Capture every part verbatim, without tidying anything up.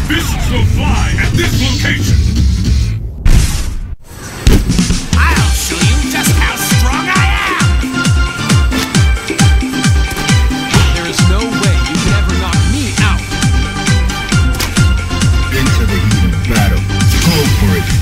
Fists will fly at this location! I'll show you just how strong I am! There is no way you could ever knock me out! Into the heat of battle. Go for it!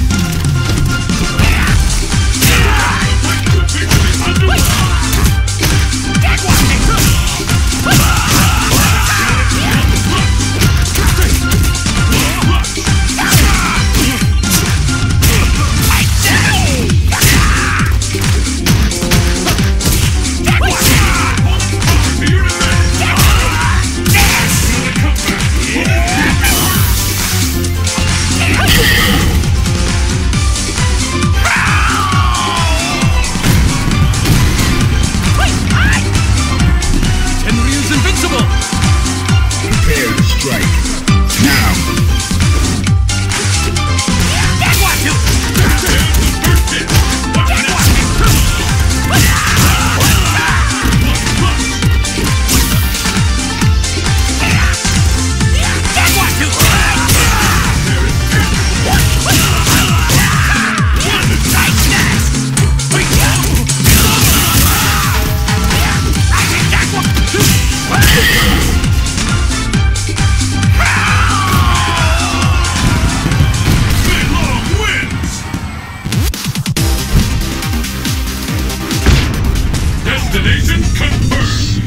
Destination confirmed!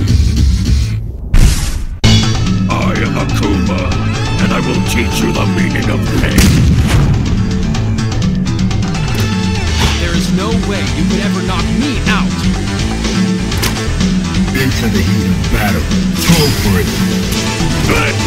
I am Akuma, and I will teach you the meaning of pain. There is no way you could ever knock me out! Into the heat of battle. Go for it!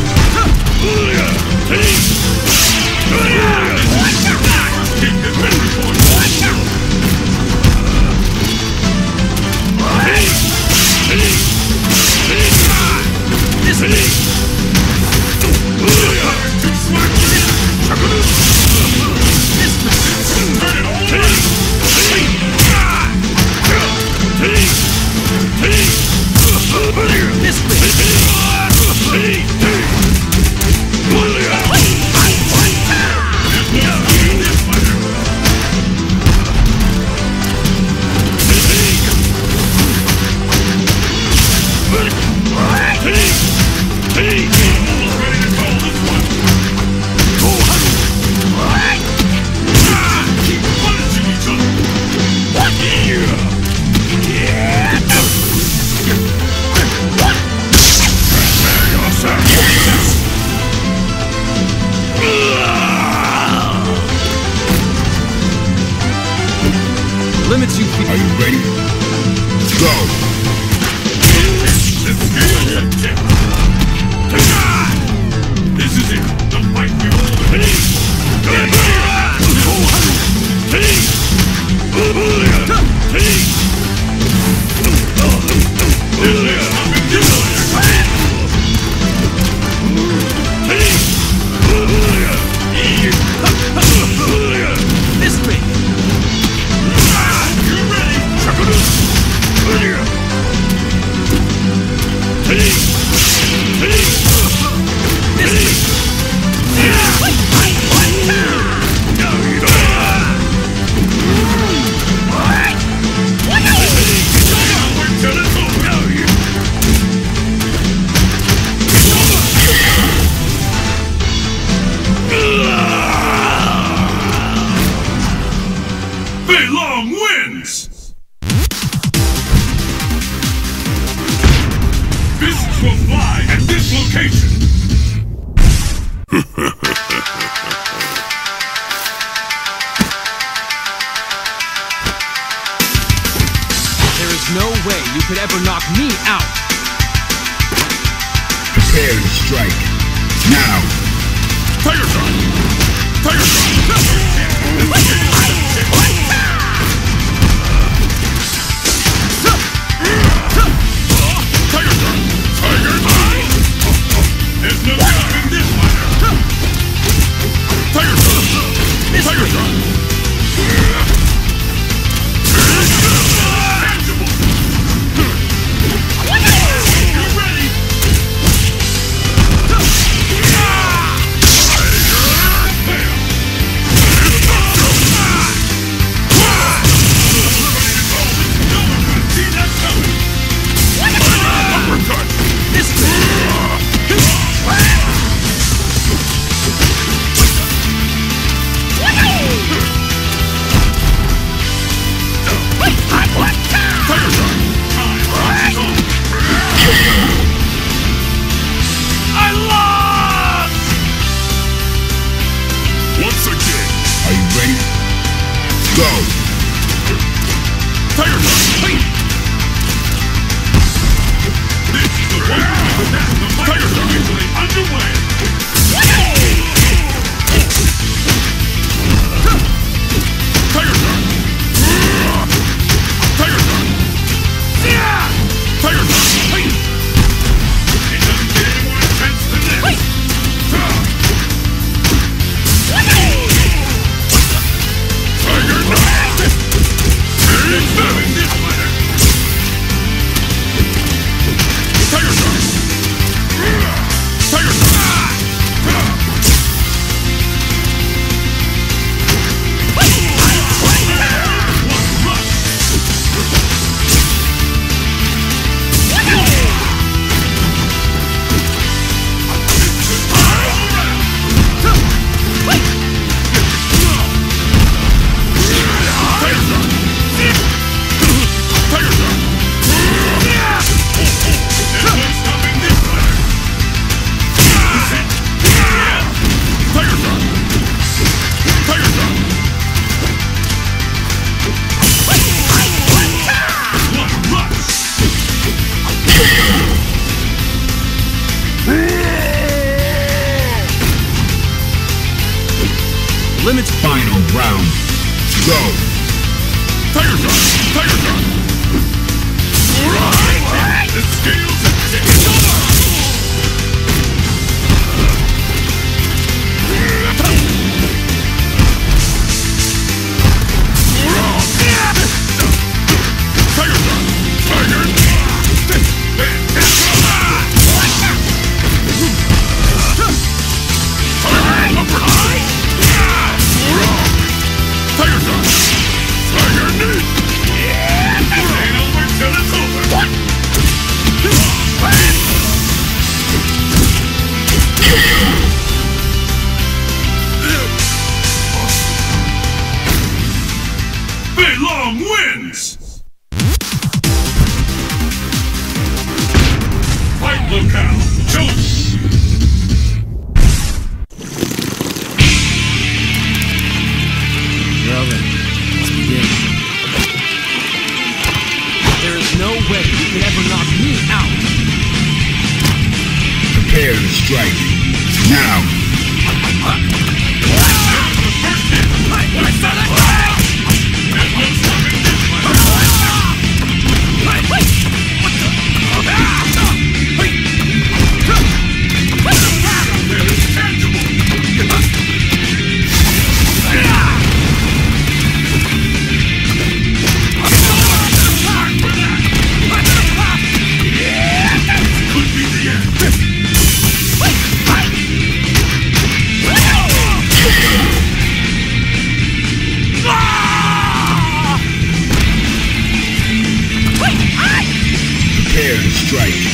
Limits you people. Are you ready? Go! This is it! The fight we all This way! Fei Long wins! Fists will fly at this location! There is no way you could ever knock me out! Prepare to strike. Now! Tiger Shot! Tiger Shot! There's no stopping this fighter! Tiger Shot! Tiger Shot! You ready? limits. Final round. Go. Tiger Shot! Tiger Shot! Right! The scales have tipped. Tiger Shot! Tiger! Tiger Shot! Tiger Knee! Ain't over till it's over! Bei Long wins! Fight locale chosen! Well then, let's begin. There is no way you could ever knock me out! Prepare to strike. Now. Prepare to strike.